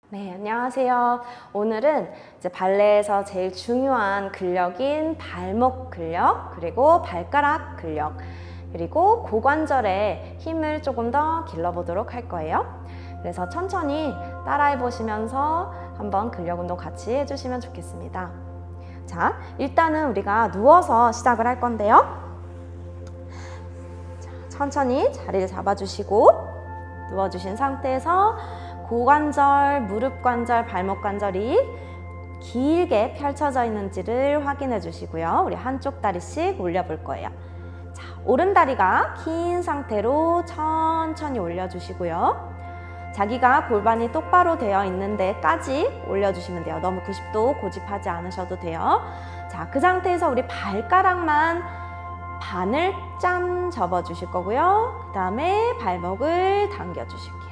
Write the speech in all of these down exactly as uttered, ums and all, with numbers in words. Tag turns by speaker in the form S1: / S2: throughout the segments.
S1: 네, 안녕하세요. 오늘은 이제 발레에서 제일 중요한 근력인 발목 근력, 그리고 발가락 근력, 그리고 고관절에 힘을 조금 더 길러보도록 할 거예요. 그래서 천천히 따라해 보시면서 한번 근력 운동 같이 해주시면 좋겠습니다. 자, 일단은 우리가 누워서 시작을 할 건데요. 자, 천천히 자리를 잡아주시고 누워주신 상태에서 고관절, 무릎 관절, 발목 관절이 길게 펼쳐져 있는지를 확인해 주시고요. 우리 한쪽 다리씩 올려볼 거예요. 자, 오른 다리가 긴 상태로 천천히 올려주시고요. 자기가 골반이 똑바로 되어 있는 데까지 올려주시면 돼요. 너무 구십 도 고집하지 않으셔도 돼요. 자, 그 상태에서 우리 발가락만 반을 짠 접어주실 거고요. 그 다음에 발목을 당겨주실게요.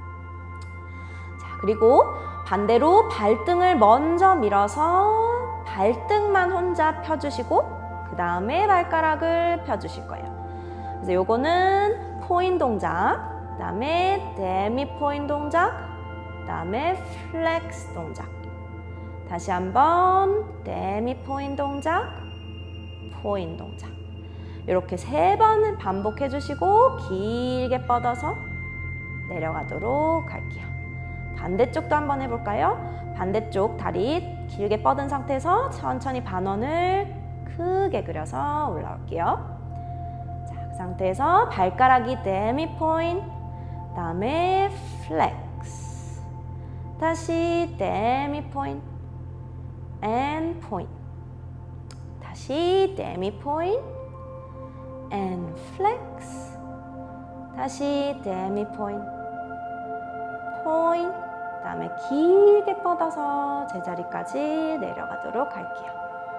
S1: 그리고 반대로 발등을 먼저 밀어서 발등만 혼자 펴주시고 그 다음에 발가락을 펴주실 거예요. 그래서 요거는 포인 동작, 그 다음에 데미 포인 동작, 그 다음에 플렉스 동작. 다시 한번 데미 포인 동작, 포인 동작. 이렇게 세 번을 반복해 주시고 길게 뻗어서 내려가도록 할게요. 반대쪽도 한번 해볼까요? 반대쪽 다리 길게 뻗은 상태에서 천천히 반원을 크게 그려서 올라올게요. 자, 그 상태에서 발가락이 데미 포인, 그 다음에 플렉스, 다시 데미 포인, 앤 포인, 다시 데미 포인, 앤 플렉스, 다시 데미 포인, 포인, 그 다음에 길게 뻗어서 제자리까지 내려가도록 할게요.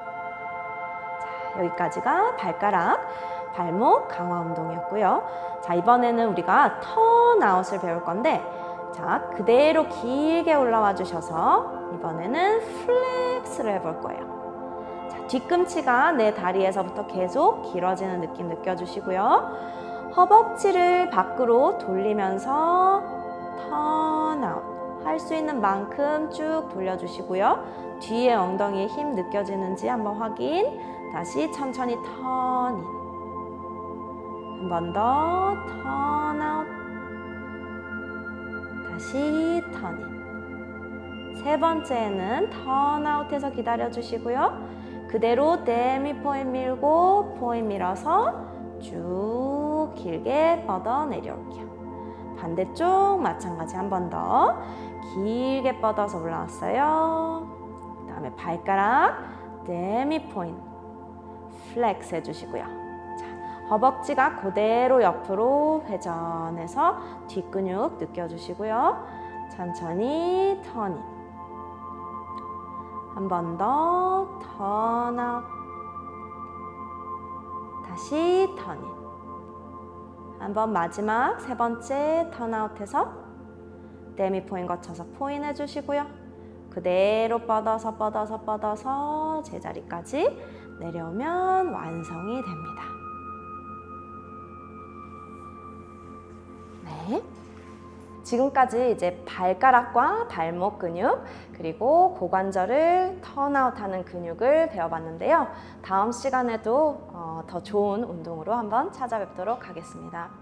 S1: 자, 여기까지가 발가락, 발목 강화 운동이었고요. 자, 이번에는 우리가 턴아웃을 배울 건데, 자, 그대로 길게 올라와 주셔서 이번에는 플렉스를 해볼 거예요. 자, 뒤꿈치가 내 다리에서부터 계속 길어지는 느낌 느껴주시고요. 허벅지를 밖으로 돌리면서 턴아웃. 할 수 있는 만큼 쭉 돌려주시고요. 뒤에 엉덩이에 힘 느껴지는지 한번 확인. 다시 천천히 턴인. 한 번 더 턴아웃. 다시 턴인. 세 번째는 턴아웃해서 기다려주시고요. 그대로 데미 포인 밀고 포인 밀어서 쭉 길게 뻗어 내려올게요. 반대쪽 마찬가지 한 번 더 길게 뻗어서 올라왔어요. 그 다음에 발가락 데미 포인 플렉스 해주시고요. 자, 허벅지가 그대로 옆으로 회전해서 뒷근육 느껴주시고요. 천천히 턴인. 한 번 더 턴아웃. 다시 턴인. 한번 마지막 세 번째 턴아웃해서 데미 포인 거쳐서 포인 해주시고요. 그대로 뻗어서 뻗어서 뻗어서 제자리까지 내려오면 완성이 됩니다. 네. 지금까지 이제 발가락과 발목 근육 그리고 고관절을 턴아웃하는 근육을 배워봤는데요. 다음 시간에도 어, 더 좋은 운동으로 한번 찾아뵙도록 하겠습니다.